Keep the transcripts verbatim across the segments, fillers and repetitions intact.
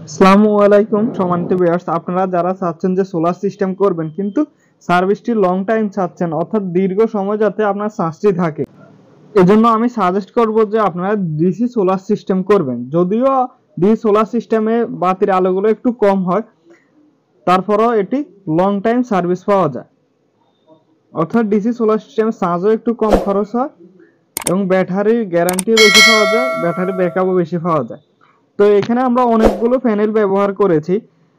আসসালামু আলাইকুম সম্মানিত ভিউয়ার্স, আপনারা যারা চাচ্ছেন যে সোলার সিস্টেম করবেন কিন্তু সার্ভিসটি লং টাইম চাচ্ছেন, অর্থাৎ দীর্ঘ সময় যাতে আপনার চার্জটি থাকে, এজন্য আমি সাজেস্ট করব যে আপনারা ডিসি সোলার সিস্টেম করবেন। যদিও ডিসি সোলার সিস্টেমে বাতির আলোগুলো একটু কম হয়, তারপরেও এটি লং টাইম সার্ভিস পাওয়া যায়। অর্থাৎ ডিসি সোলার সিস্টেমে চার্জও একটু কম খরচ হয় এবং ব্যাটারির গ্যারান্টিও বেশি পাওয়া যায়, ব্যাটারি ব্যাকআপও বেশি পাওয়া যায়। তো এখানে আমরা অনেকগুলো প্যানেল ব্যবহার করেছি,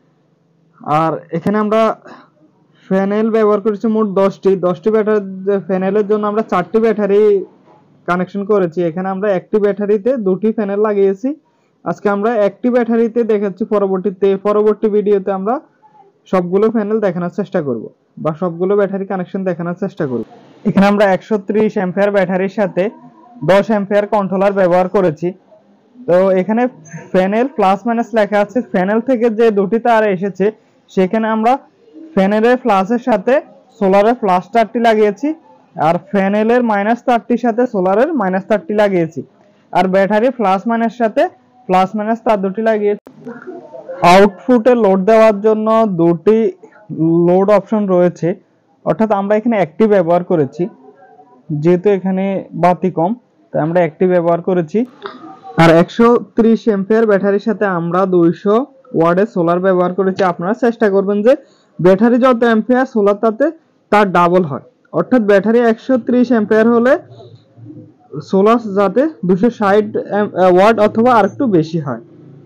আর এখানে আমরা প্যানেল ব্যবহার করেছি মোট দশটি দশটি ব্যাটারি। প্যানেলের জন্য আমরা চারটি ব্যাটারি কানেকশন করেছি। এখানে আমরা একটি ব্যাটারিতে দুটি প্যানেল লাগিয়েছি। আজকে আমরা একটি ব্যাটারিতে দেখাচ্ছি, পরবর্তীতে পরবর্তী ভিডিওতে আমরা সবগুলো প্যানেল দেখানোর চেষ্টা করব বা সবগুলো ব্যাটারি কানেকশন দেখানোর চেষ্টা করব। এখানে আমরা একশো ত্রিশ অ্যাম্পিয়ার ব্যাটারির সাথে দশ অ্যাম্পিয়ার কন্ট্রোলার ব্যবহার করেছি। তো এখানে প্যানেল প্লাস মাইনাস লেখা আছে। প্যানেল থেকে যে দুটি তার এসেছে সেখানে আমরা প্যানেলের প্লাসের সাথে সোলারের প্লাস তারটি লাগিয়েছি, আর প্যানেলের মাইনাস তারটির সাথে সোলারের মাইনাস তারটি লাগিয়েছি, আর ব্যাটারি প্লাস মাইনাস সাথে প্লাস মাইনাস তার দুটি লাগিয়েছি। আউটপুটে লোড দেওয়ার জন্য দুটি লোড অপশন রয়েছে, অর্থাৎ আমরা এখানে একটি ব্যবহার করেছি, যেহেতু এখানে বাতি কম তাই আমরা একটি ব্যবহার করেছি। আর একশো ত্রিশ অ্যাম্পিয়ার ব্যাটারির সাথে আমরা দুইশো ওয়াটের সোলার ব্যবহার করেছি। আপনারা চেষ্টা করবেন যে ব্যাটারি যত অ্যাম্পিয়ার সোলার তাতে তার ডাবল হয়, অর্থাৎ ব্যাটারি একশো ত্রিশ অ্যাম্পিয়ার হলে সোলার যাতে দুশো ষাট ওয়াট অথবা আরেকটু বেশি হয়।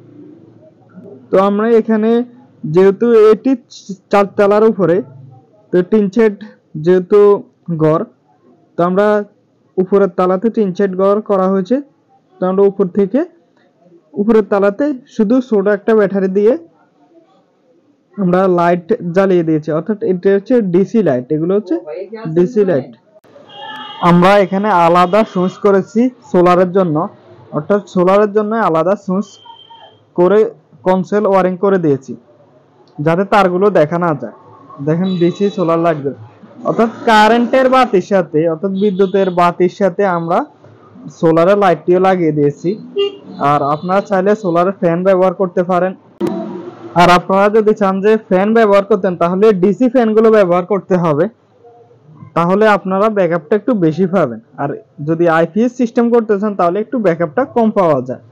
তো আমরা এখানে যেহেতু এটি চারতলার উপরে, তো টিন শেড যেহেতু ঘর, তো আমরা উপরের তালাতে টিন শেড ঘর করা হয়েছে। তো আমরা উপর থেকে উপরের তালাতে শুধু ছোট একটা ব্যাটারি দিয়ে আমরা লাইট জ্বালিয়ে দিয়েছি, অর্থাৎ এটা হচ্ছে ডিসি লাইট, এগুলো হচ্ছে ডিসি লাইট। আমরা এখানে আলাদা সুইচ করেছি সোলারের জন্য, অর্থাৎ সোলারের জন্য আলাদা সুইচ করে কনসেল ওয়ারিং করে দিয়েছি যাতে তারগুলো দেখা না যায়। দেখেন ডিসি সোলার লাগবে, অর্থাৎ কারেন্টের বাতির সাথে অর্থাৎ বিদ্যুতের বাতির সাথে আমরা সোলারের লাইটটিও লাগিয়ে দিয়েছি। আর আপনারা চাইলে সোলারের ফ্যান ব্যবহার করতে পারেন। আর আপনারা যদি চান যে ফ্যান ব্যবহার করতেন তাহলে ডিসি ফ্যানগুলো ব্যবহার করতে হবে, তাহলে আপনারা ব্যাকআপটা একটু বেশি পাবেন। আর যদি আইপিএস সিস্টেম করতে চান তাহলে একটু ব্যাকআপটা কম পাওয়া যায়।